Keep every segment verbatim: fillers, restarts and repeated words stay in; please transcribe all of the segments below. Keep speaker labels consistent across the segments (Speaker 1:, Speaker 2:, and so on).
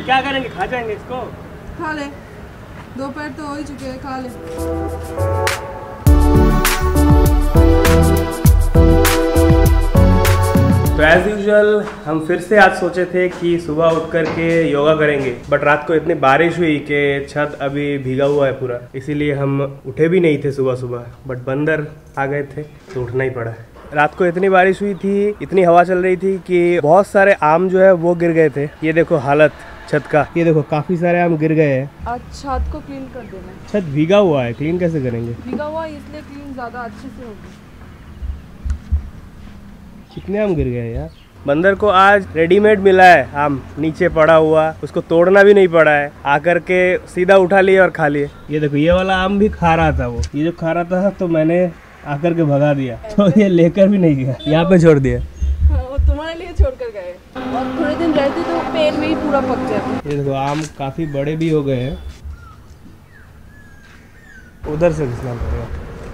Speaker 1: क्या करेंगे, खा जाएंगे इसको?
Speaker 2: खा ले, दोपहर तो हो ही चुके हैं, खा ले।
Speaker 1: तो एज यूजुअल हम फिर से आज सोचे थे कि सुबह उठ करके योगा करेंगे, बट रात को इतनी बारिश हुई कि छत अभी भीगा हुआ है पूरा, इसीलिए हम उठे भी नहीं थे सुबह सुबह। बट बंदर आ गए थे तो उठना ही पड़ा। रात को इतनी बारिश हुई थी, इतनी हवा चल रही थी कि बहुत सारे आम जो है वो गिर गए थे। ये देखो हालत छत का, ये देखो काफी सारे आम गिर गए हैं।
Speaker 2: आज छत को क्लीन कर देना है।
Speaker 1: छत भीगा हुआ है, क्लीन कैसे करेंगे?
Speaker 2: भीगा हुआ इसलिए क्लीन ज्यादा अच्छे से होगी।
Speaker 1: कितने आम गिर गए यार। बंदर को आज रेडीमेड मिला है आम, नीचे पड़ा हुआ, उसको तोड़ना भी नहीं पड़ा है, आकर के सीधा उठा लिए और खा लिए। ये देखो ये वाला आम भी खा रहा था, वो ये जो खा रहा था तो मैंने आकर के भगा दिया, तो ये लेकर भी नहीं गया, यहाँ पे छोड़ दिया।
Speaker 2: वो तुम्हारे लिए छोड़ कर गए, और थोड़े दिन रहते तो पेड़ में ही पूरा पक जाते।
Speaker 1: ये देखो आम काफी बड़े भी हो गए हैं, उधर से घिसना पड़ेगा।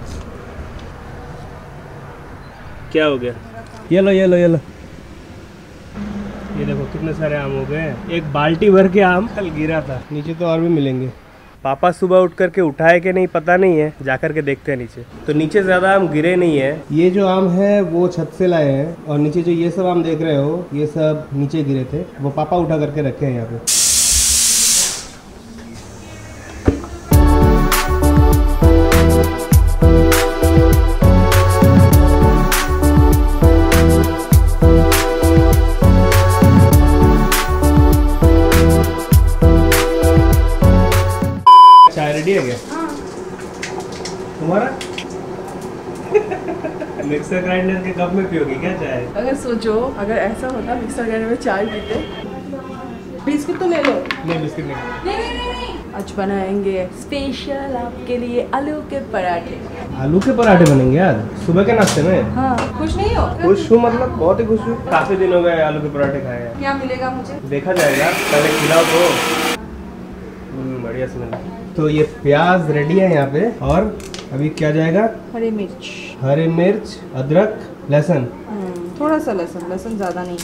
Speaker 1: क्या हो गया? ये लो ये लो ये लो, ये देखो कितने सारे आम हो गए। एक बाल्टी भर के आम कल गिरा था, नीचे तो और भी मिलेंगे। पापा सुबह उठ करके उठाए कि नहीं पता नहीं है, जाकर के देखते हैं नीचे। तो नीचे ज्यादा आम गिरे नहीं है, ये जो आम है वो छत से लाए हैं, और नीचे जो ये सब आम देख रहे हो ये सब नीचे गिरे थे, वो पापा उठा करके रखे हैं यहाँ पे। चाय रेडी है क्या? तुम्हारा? मिक्सर ग्राइंडर के कप में पियोगी क्या चाय?
Speaker 2: अगर सोचो अगर ऐसा होता मिक्सर ग्राइंडर में चाय पीते। बिस्किट तो ले लो।
Speaker 1: नहीं बिस्किट नहीं।
Speaker 2: नहीं नहीं नहीं। आज बनाएंगे स्पेशल आपके लिए आलू के पराठे।
Speaker 1: आलू के पराठे बनेंगे यार सुबह के नाश्ते में?
Speaker 2: हाँ। खुश नहीं हो?
Speaker 1: खुश हूँ, मतलब बहुत ही खुश हूँ। काफी दिन हो गए आलू के पराठे खाए हैं।
Speaker 2: क्या मिलेगा मुझे?
Speaker 1: देखा जाएगा, पहले खिलाओ तो। बढ़िया स्मेल। तो ये प्याज रेडी है यहाँ पे, और अभी क्या जाएगा?
Speaker 2: हरी मिर्च,
Speaker 1: हरी मिर्च, अदरक, लहसुन,
Speaker 2: थोड़ा सा लहसुन, लहसुन ज्यादा नहीं।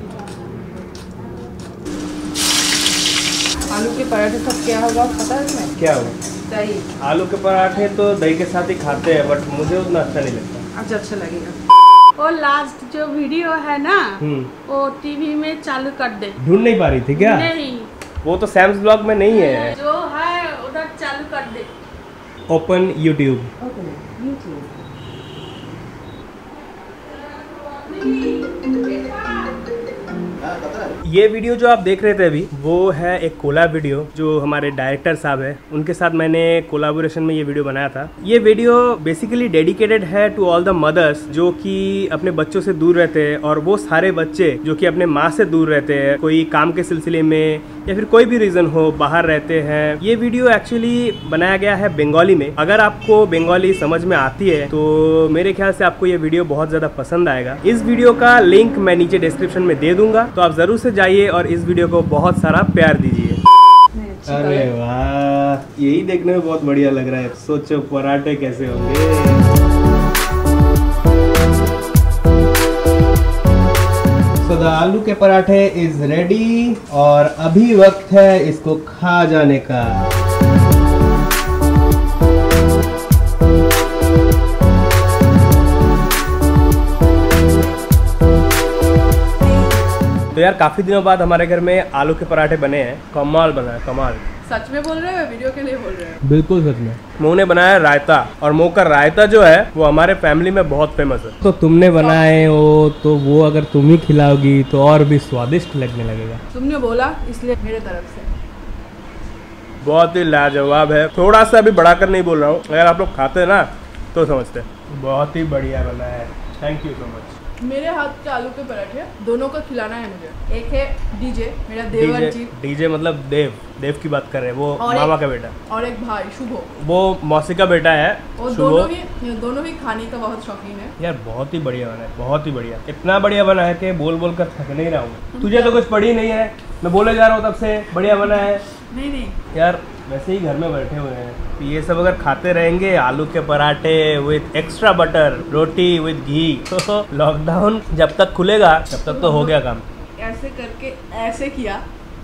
Speaker 2: आलू के पराठे सब क्या होगा पता है तुम्हें? क्या होगा? दही।
Speaker 1: आलू के पराठे तो दही के साथ ही खाते हैं, बट मुझे उतना अच्छा नहीं लगता।
Speaker 2: अच्छा अच्छा लगेगा।
Speaker 3: वो लास्ट जो वीडियो है ना,
Speaker 1: हम्म,
Speaker 3: वो टीवी में चालू कर दे।
Speaker 1: ढूंढ नहीं पा रही थी क्या?
Speaker 3: नहीं,
Speaker 1: वो तो सैम्स ब्लॉग में नहीं है।
Speaker 3: जो है उधर चालू कर दे।
Speaker 1: Open YouTube. ये वीडियो जो आप देख रहे थे अभी, वो है एक कोलैब वीडियो जो हमारे डायरेक्टर साहब है, उनके साथ मैंने कोलैबोरेशन में ये वीडियो बनाया था। ये वीडियो बेसिकली डेडिकेटेड है टू ऑल द मदर्स जो कि अपने बच्चों से दूर रहते हैं, और वो सारे बच्चे जो कि अपने माँ से दूर रहते हैं, कोई काम के सिलसिले में या फिर कोई भी रीजन हो, बाहर रहते हैं। ये वीडियो एक्चुअली बनाया गया है बंगाली में। अगर आपको बंगाली समझ में आती है तो मेरे ख्याल से आपको ये वीडियो बहुत ज्यादा पसंद आएगा। इस वीडियो का लिंक मैं नीचे डिस्क्रिप्शन में दे दूंगा, तो आप जरूर से जाइए और इस वीडियो को बहुत सारा प्यार दीजिए। अरे वाह, यही देखने में बहुत बढ़िया लग रहा है। सोचो पराठे कैसे होंगे। So the आलू के पराठे इज रेडी, और अभी वक्त है इसको खा जाने का। तो यार काफी दिनों बाद हमारे घर में आलू के पराठे बने हैं। कमाल बना है, कमाल।
Speaker 2: सच में बोल रहे हो? वीडियो के लिए बोल रहे हो?
Speaker 1: बिल्कुल सच में। मोह ने बनाया रायता, और मोह का रायता जो है वो हमारे फैमिली में बहुत फेमस है। तो तुमने बनाए हो तो वो अगर तुम ही खिलाओगी तो और भी स्वादिष्ट लगने लगेगा।
Speaker 2: तुमने बोला इसलिए मेरे तरफ से।
Speaker 1: बहुत ही लाजवाब है। थोड़ा सा भी बढ़ाकर नहीं बोल रहा हूँ, अगर आप लोग खाते हैं ना तो समझते हैं। बहुत ही बढ़िया बना है, थैंक यू सो मच।
Speaker 2: मेरे हाथ के आलू के पराठे दोनों को खिलाना है मुझे। एक है डीजे, मेरा देवर जी।
Speaker 1: डीजे मतलब देव, देव की बात कर रहे हैं, वो मामा का बेटा।
Speaker 2: और एक भाई शुभो,
Speaker 1: वो मौसी का बेटा है।
Speaker 2: और दोनों ही दोनों ही खाने का बहुत शौकीन है।
Speaker 1: यार बहुत ही बढ़िया बना है, बहुत ही बढ़िया। इतना बढ़िया बना है कि बोल बोल कर थक नहीं रहा हूँ। तुझे तो कुछ पड़ी नहीं है, मैं बोले जा रहा हूँ तब से बढ़िया बना है।
Speaker 2: नहीं नहीं
Speaker 1: यार वैसे ही घर में बैठे हुए हैं, तो ये सब अगर खाते रहेंगे, आलू के पराठे with extra butter, roti with ghee, तो लॉकडाउन जब तक खुलेगा तब तक तो हो गया काम।
Speaker 2: ऐसे करके ऐसे किया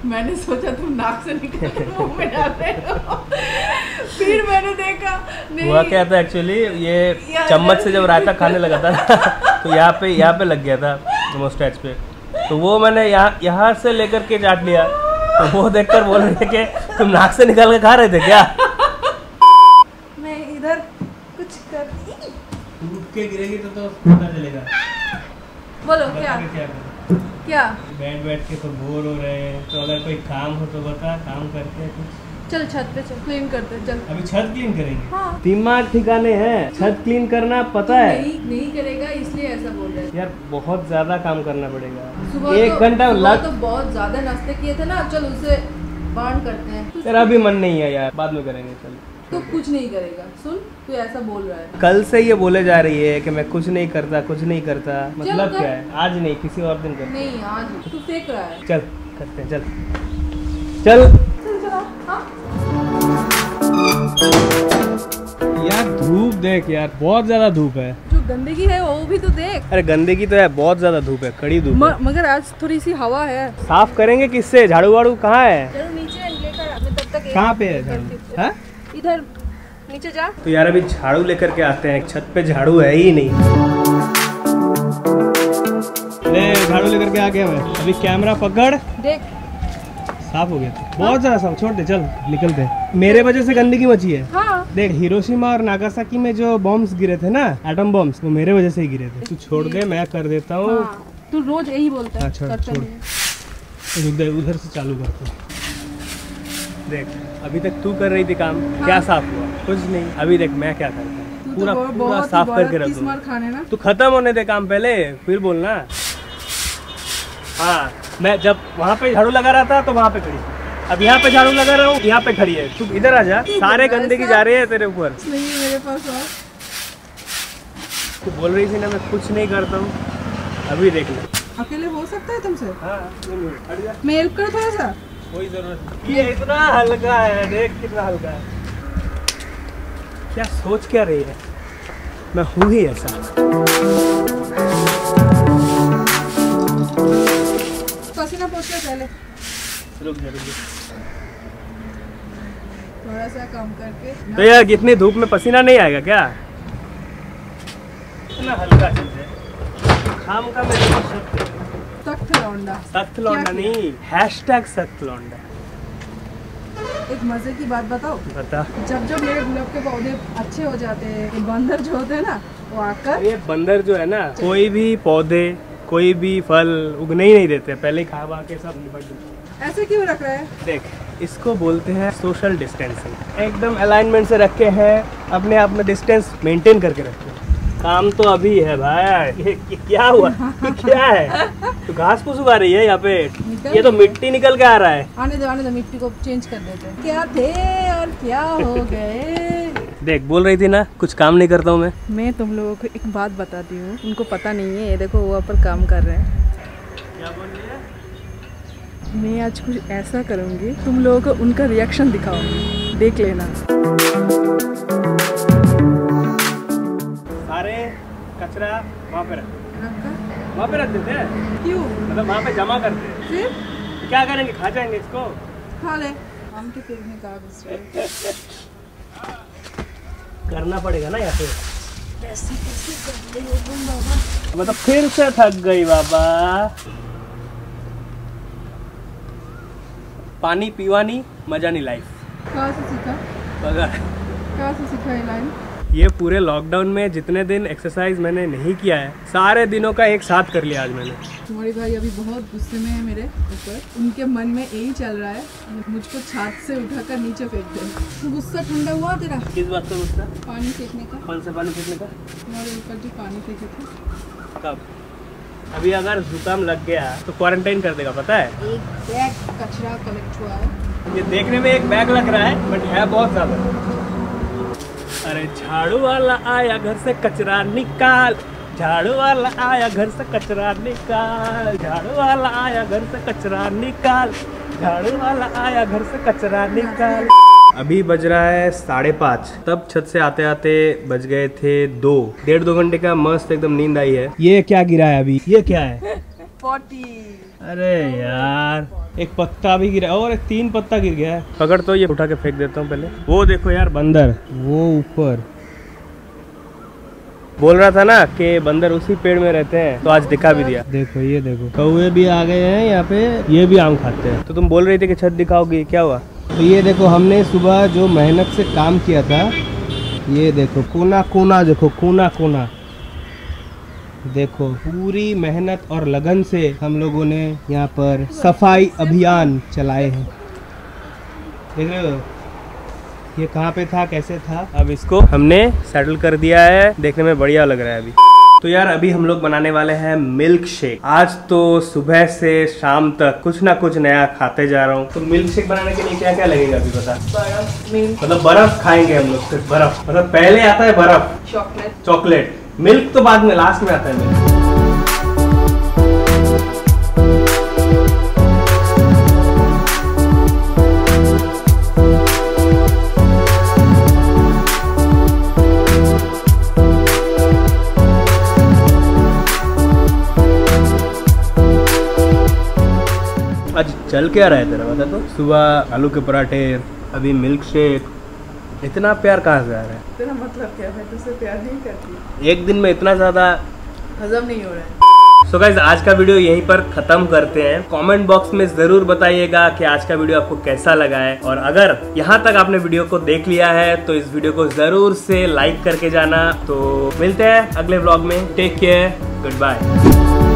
Speaker 2: मैंने सोचा तुम नाक से निकाल के मुंह में डाल रहे हो। फिर मैंने देखा नहीं।
Speaker 1: हुआ क्या था एक्चुअली, ये चम्मच से जब रायता खाने लगा था तो यहाँ पे यहाँ पे लग गया था मोस्टैच पे, तो वो मैंने यहाँ यहाँ से लेकर के चाट लिया। तो वो देखकर बोल रहे थे कि तुम नाक से निकाल के खा रहे थे क्या?
Speaker 2: मैं इधर कुछ कर
Speaker 1: टूट के गिरेगी तो तो पता चलेगा।
Speaker 2: बोलो क्या
Speaker 1: क्या
Speaker 2: क्या
Speaker 1: बैठ बैठ के तो बोर हो रहे हैं, तो अगर कोई काम हो तो बता, काम करते हैं कुछ।
Speaker 2: चल छत पे चल, क्लीन करते चल।
Speaker 1: अभी छत क्लीन करेंगे?
Speaker 2: हाँ।
Speaker 1: दिमाग ठिकाने हैं, छत क्लीन करना पता है?
Speaker 2: नहीं नहीं करेगा इसलिए ऐसा बोल रहे हैं।
Speaker 1: यार बहुत ज्यादा काम करना पड़ेगा,
Speaker 2: सुबह
Speaker 1: एक
Speaker 2: तो,
Speaker 1: घंटा
Speaker 2: सुबह
Speaker 1: लग
Speaker 2: तो बहुत ज्यादा नाश्ते किए थे ना, चल उसे बर्न करते हैं।
Speaker 1: तेरा अभी मन नहीं है यार, बाद में करेंगे। चल
Speaker 2: तो कुछ नहीं करेगा, सुन तू ऐसा बोल रहा है।
Speaker 1: कल से ये बोले जा रही है कि मैं कुछ नहीं करता कुछ नहीं करता, मतलब
Speaker 2: कर।
Speaker 1: क्या है? आज नहीं किसी और दिन करते।
Speaker 2: नहीं आज तू फेंक रहा है।
Speaker 1: चल करते हैं, चल चल
Speaker 2: चल चला। हाँ
Speaker 1: यार धूप देख यार, बहुत ज्यादा धूप है।
Speaker 2: जो गंदगी है वो भी तो देख।
Speaker 1: अरे गंदगी तो है, बहुत ज्यादा धूप है, कड़ी धूप
Speaker 2: म,
Speaker 1: है।
Speaker 2: मगर आज थोड़ी सी हवा है।
Speaker 1: साफ करेंगे किससे? झाड़ू वाड़ू कहाँ है?
Speaker 2: चलो नीचे लेकर मैं तब तक
Speaker 1: कहाँ पे है झाड़ू? हाँ?
Speaker 2: इधर नीचे जा।
Speaker 1: तो यार अभी झाड़ू लेकर के आते हैं, छत पे झाड़ू है ही नहीं। ले झाड़ू लेकर के आ गया मैं। अभी कैमरा पकड़,
Speaker 2: देख
Speaker 1: साफ हो गया था, बहुत ज्यादा साफ। छोड़ दे, चल निकलते हैं। मेरे वजह से गंदगी मची है।
Speaker 2: हाँ।
Speaker 1: देख हिरोशिमा और नागासाकी में जो बॉम्ब्स गिरे थे ना, एटम बॉम्ब्स, वो मेरे वजह से ही गिरे थे। तू छोड़ दे, मैं कर देता हूँ।
Speaker 2: हाँ। तू रोज यही बोलता है।
Speaker 1: अच्छा
Speaker 2: करता
Speaker 1: छोड़,
Speaker 2: नहीं है।
Speaker 1: रुक दे, उधर से चालू करते हैं। देख अभी तक तू कर रही थी काम,
Speaker 2: हाँ। क्या
Speaker 1: साफ हुआ? कुछ नहीं। अभी देख मैं क्या करता हूँ, पूरा
Speaker 2: तो
Speaker 1: पूरा साफ करके रख दूँ।
Speaker 2: खाने ना
Speaker 1: तू खत्म होने दे काम पहले, फिर बोलना। हाँ मैं जब वहाँ पे झाड़ू लगा रहा था तो वहाँ पे खड़ी, अब यहाँ पे झाड़ू लगा रहा हूँ, यहाँ पे खड़ी है। तू इधर आ जा, सारे गंदगी जा रही है तेरे ऊपर।
Speaker 2: नहीं है मेरे पास और।
Speaker 1: तू बोल रही थी ना मैं कुछ नहीं करता हूँ, अभी देख ले।
Speaker 2: अकेले हो सकता है तुमसे?
Speaker 1: हाँ हट जा,
Speaker 2: मैं हेल्प कर थोड़ा सा।
Speaker 1: कोई जरूरत नहीं। ये इतना हल्का है, देख कितना हल्का है। क्या सोच क्या रही है, मैं हूँ ही ऐसा।
Speaker 2: पसीना पोंछ ले पहले।
Speaker 1: रुक जा रुक जा।
Speaker 2: थोड़ा सा कम करके।
Speaker 1: तो यार इतनी धूप में पसीना नहीं आएगा क्या? इतना हल्का चीज है, शाम का मेरे को सख्त
Speaker 2: सख्त लौंडा।
Speaker 1: सख्त लौंडा नहीं, हैशटैग सख्त लौंडा।
Speaker 2: एक मजे की बात बताओ,
Speaker 1: बता।
Speaker 2: जब जब मेरे गुलाब के पौधे अच्छे हो जाते हैं, ये बंदर जो होते हैं ना, वो आकर
Speaker 1: ये बंदर जो है ना, कोई भी पौधे कोई भी फल उगने ही नहीं देते, पहले ही खा के सब निपट देते।
Speaker 2: ऐसे क्यों रख रहा है?
Speaker 1: देख इसको बोलते हैं सोशल डिस्टेंसिंग। एकदम अलाइनमेंट से रखे हैं, अपने आप में डिस्टेंस मेंटेन करके रखे हैं। काम तो अभी है भाई। ये, ये क्या हुआ? ये क्या है? तो घास फूस उगा रही है यहाँ पे, ये तो मिट्टी निकल के आ रहा है।
Speaker 2: आने दो आने दो, मिट्टी को चेंज कर देते हैं। क्या थे और क्या हो गए।
Speaker 1: देख बोल रही थी ना कुछ काम नहीं करता हूँ मैं।
Speaker 2: मैं तुम लोगों को एक बात बताती हूँ, उनको पता नहीं है। ये देखो वो पर काम कर रहे हैं।
Speaker 1: क्या बोल रही है?
Speaker 2: मैं आज कुछ ऐसा करूँगी, तुम लोगों को उनका रिएक्शन दिखाऊंगी, देख लेना।
Speaker 1: सारे कचरा वहाँ पे रख,
Speaker 2: रखा?
Speaker 1: वहाँ पे रख देते हैं।
Speaker 2: क्यों?
Speaker 1: मतलब वहाँ पे जमा करते हैं।
Speaker 2: फिर
Speaker 1: क्या करेंगे? खा जाएंगे इसको।
Speaker 2: खा ले। आम के पेड़ में कागज
Speaker 1: करना पड़ेगा ना यहाँ पे।
Speaker 2: कैसे कैसे कर रही हो तुम बाबा?
Speaker 1: मतलब फिर से थक गई बाबा। पानी पीवानी मजा नहीं लाइफ।
Speaker 2: कहाँ से सीखा?
Speaker 1: बगैर
Speaker 2: कहाँ से सीखा ये लाइन?
Speaker 1: ये पूरे लॉकडाउन में जितने दिन एक्सरसाइज मैंने नहीं किया है, सारे दिनों का एक साथ कर लिया आज मैंने।
Speaker 2: तुम्हारे भाई अभी बहुत गुस्से में है मेरे ऊपर। उनके मन में यही चल रहा है, मुझको छात से उठाकर नीचे फेंक दे। गुस्सा ठंडा हुआ तेरा?
Speaker 1: किस बात का गुस्सा?
Speaker 2: पानी फेंकने का।
Speaker 1: कौन सा पानी फेंकने का?
Speaker 2: तुम्हारे ऊपर जो पानी फेंके थे।
Speaker 1: कब? अभी अगर जुकाम लग गया तो क्वारंटाइन कर देगा, पता है?
Speaker 2: एक बैग कचरा कलेक्ट हुआ है।
Speaker 1: ये देखने में एक बैग लग रहा है बट है बहुत ज्यादा। अरे झाड़ू वाला आया घर से कचरा निकाल, झाड़ू वाला आया घर से कचरा निकाल, झाड़ू वाला आया घर से कचरा निकाल, झाड़ू वाला आया घर से कचरा निकाल। अभी बज रहा है साढ़े पाँच, तब छत से आते आते बज गए थे दो। डेढ़ दो घंटे का मस्त एकदम नींद आई है। ये क्या गिरा है अभी? ये क्या है?
Speaker 2: फोर्टी।
Speaker 1: अरे यार एक पत्ता भी गिरा और एक तीन पत्ता गिर गया है। पकड़ तो ये उठा के फेंक देता हूँ पहले। वो देखो यार बंदर, वो ऊपर बोल रहा था ना कि बंदर उसी पेड़ में रहते हैं, तो आज दिखा भी दिया। देखो ये देखो कौवे भी आ गए हैं यहाँ पे, ये भी आम खाते हैं। तो तुम बोल रही थी कि छत दिखाओगी, क्या हुआ? तो ये देखो हमने सुबह जो मेहनत से काम किया था, ये देखो कोना कोना, देखो कोना कोना, देखो पूरी मेहनत और लगन से हम लोगों ने यहाँ पर सफाई अभियान चलाए हैं। देख रहे हो ये कहाँ पे था, कैसे था। अब इसको हमने सेटल कर दिया है, देखने में बढ़िया लग रहा है अभी। तो यार अभी हम लोग बनाने वाले हैं मिल्क शेक। आज तो सुबह से शाम तक कुछ ना कुछ नया खाते जा रहा हूँ। तो मिल्क शेक बनाने के लिए क्या क्या लगेगा अभी बता?
Speaker 2: बर्फ, मिल्क,
Speaker 1: मतलब बर्फ खाएंगे हम लोग, सिर्फ बर्फ। मतलब पहले आता है बर्फ,
Speaker 2: चॉकलेट,
Speaker 1: चॉकलेट, मिल्क तो बाद में, लास्ट में आता है मिल्क। आज चल क्या रहा है तेरा बता तो? सुबह आलू के पराठे, अभी मिल्क शेक। इतना प्यार कहाँ से आ रहा है?
Speaker 2: तेरा मतलब क्या है? तुझसे प्यार नहीं करती?
Speaker 1: एक दिन में इतना ज्यादा
Speaker 2: हजम नहीं हो रहा है।
Speaker 1: सो गाइस आज का वीडियो यहीं पर खत्म करते हैं। कमेंट बॉक्स में जरूर बताइएगा कि आज का वीडियो आपको कैसा लगा है, और अगर यहाँ तक आपने वीडियो को देख लिया है तो इस वीडियो को जरूर से लाइक करके जाना। तो मिलते हैं अगले व्लॉग में। Take care, good bye.